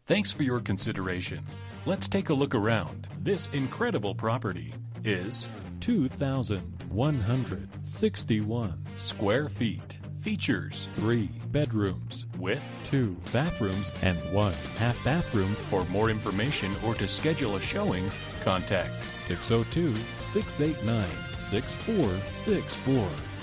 Thanks for your consideration. Let's take a look around. This incredible property is 2,161 square feet. Features 3 bedrooms with 2 bathrooms and 1 half bathroom. For more information or to schedule a showing, contact 602-689-6464.